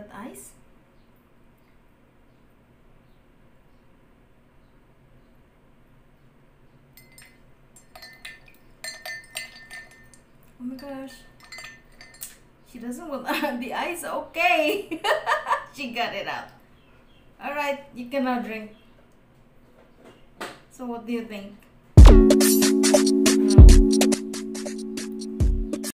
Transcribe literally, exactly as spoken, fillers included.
that ice? Oh my gosh. She doesn't want the ice. Okay. She got it out. Alright, you can now drink. So what do you think?